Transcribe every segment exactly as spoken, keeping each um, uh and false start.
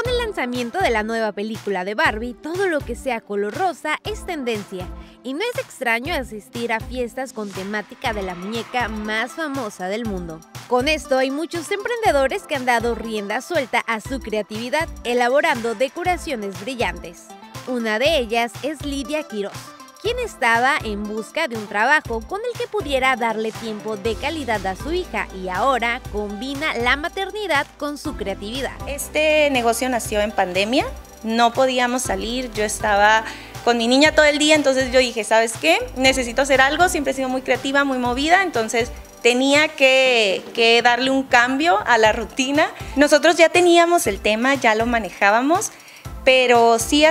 Con el lanzamiento de la nueva película de Barbie, todo lo que sea color rosa es tendencia. Y no es extraño asistir a fiestas con temática de la muñeca más famosa del mundo. Con esto hay muchos emprendedores que han dado rienda suelta a su creatividad, elaborando decoraciones brillantes. Una de ellas es Lidia Quiroz, quien estaba en busca de un trabajo con el que pudiera darle tiempo de calidad a su hija y ahora combina la maternidad con su creatividad. Este negocio nació en pandemia, no podíamos salir, yo estaba con mi niña todo el día, entonces yo dije, ¿sabes qué? Necesito hacer algo, siempre he sido muy creativa, muy movida, entonces tenía que, que darle un cambio a la rutina. Nosotros ya teníamos el tema, ya lo manejábamos, pero sí,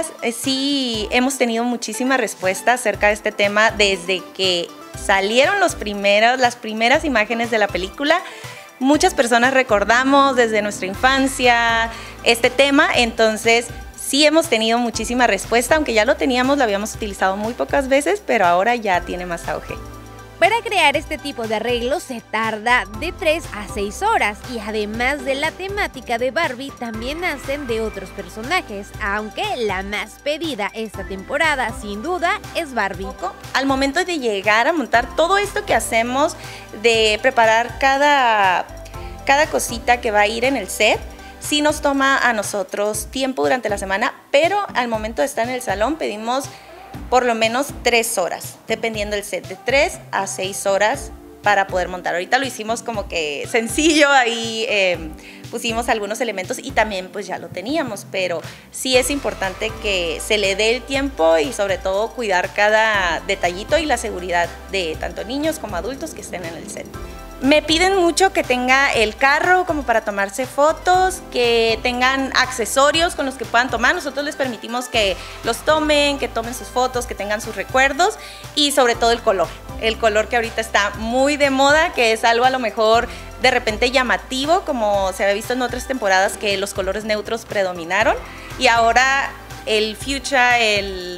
sí hemos tenido muchísima respuesta acerca de este tema desde que salieron los primeros, las primeras imágenes de la película. Muchas personas recordamos desde nuestra infancia este tema, entonces sí hemos tenido muchísima respuesta, aunque ya lo teníamos, lo habíamos utilizado muy pocas veces, pero ahora ya tiene más auge. Para crear este tipo de arreglos se tarda de tres a seis horas y además de la temática de Barbie también nacen de otros personajes, aunque la más pedida esta temporada sin duda es Barbie. Al momento de llegar a montar todo esto que hacemos, de preparar cada, cada cosita que va a ir en el set, sí nos toma a nosotros tiempo durante la semana, pero al momento de estar en el salón pedimos por lo menos tres horas, dependiendo del set, de tres a seis horas para poder montar. Ahorita lo hicimos como que sencillo, ahí eh, pusimos algunos elementos y también pues ya lo teníamos, pero sí es importante que se le dé el tiempo y sobre todo cuidar cada detallito y la seguridad de tanto niños como adultos que estén en el set. Me piden mucho que tenga el carro como para tomarse fotos, que tengan accesorios con los que puedan tomar. Nosotros les permitimos que los tomen, que tomen sus fotos, que tengan sus recuerdos y sobre todo el color. El color que ahorita está muy de moda, que es algo a lo mejor de repente llamativo, como se había visto en otras temporadas que los colores neutros predominaron y ahora el fuchsia, el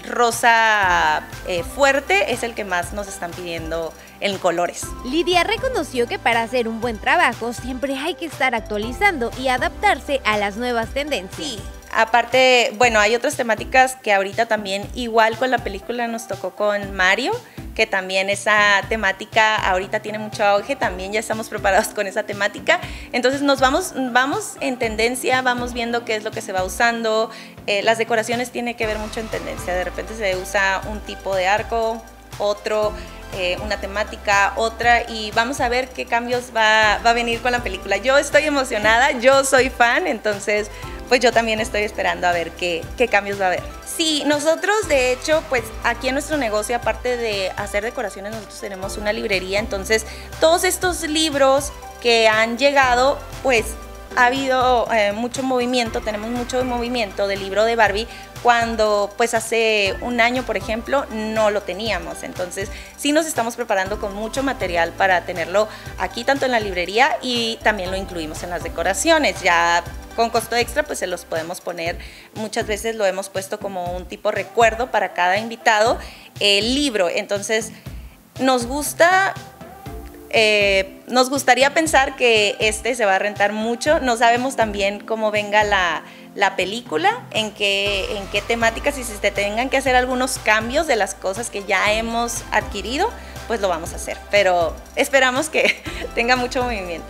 rosa eh, fuerte es el que más nos están pidiendo en colores. Lidia reconoció que para hacer un buen trabajo siempre hay que estar actualizando y adaptarse a las nuevas tendencias. Sí. Aparte, bueno, hay otras temáticas que ahorita también, igual con la película nos tocó con Mario, que también esa temática ahorita tiene mucho auge, también ya estamos preparados con esa temática, entonces nos vamos, vamos en tendencia, vamos viendo qué es lo que se va usando, eh, las decoraciones tienen que ver mucho en tendencia, de repente se usa un tipo de arco, otro, eh, una temática, otra, y vamos a ver qué cambios va, va a venir con la película. Yo estoy emocionada, yo soy fan, entonces pues yo también estoy esperando a ver qué, qué cambios va a haber. Sí, nosotros de hecho, pues aquí en nuestro negocio, aparte de hacer decoraciones, nosotros tenemos una librería, entonces todos estos libros que han llegado, pues ha habido eh, mucho movimiento, tenemos mucho movimiento del libro de Barbie, cuando pues hace un año, por ejemplo, no lo teníamos. Entonces sí nos estamos preparando con mucho material para tenerlo aquí, tanto en la librería y también lo incluimos en las decoraciones. Ya con costo extra pues se los podemos poner, muchas veces lo hemos puesto como un tipo recuerdo para cada invitado, el libro. Entonces nos gusta... Eh, nos gustaría pensar que este se va a rentar mucho, no sabemos también cómo venga la, la película, en qué, en qué temáticas, y si se tengan que hacer algunos cambios de las cosas que ya hemos adquirido, pues lo vamos a hacer, pero esperamos que tenga mucho movimiento.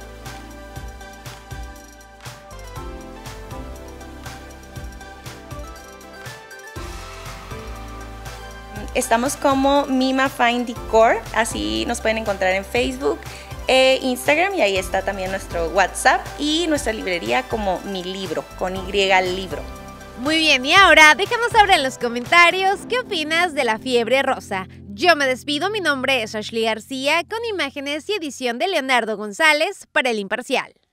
Estamos como Mima Fine Decor, así nos pueden encontrar en Facebook, e Instagram, y ahí está también nuestro WhatsApp y nuestra librería como Mi Libro, con Y Libro. Muy bien, y ahora déjanos saber en los comentarios qué opinas de la fiebre rosa. Yo me despido, mi nombre es Ashley García, con imágenes y edición de Leonardo González para El Imparcial.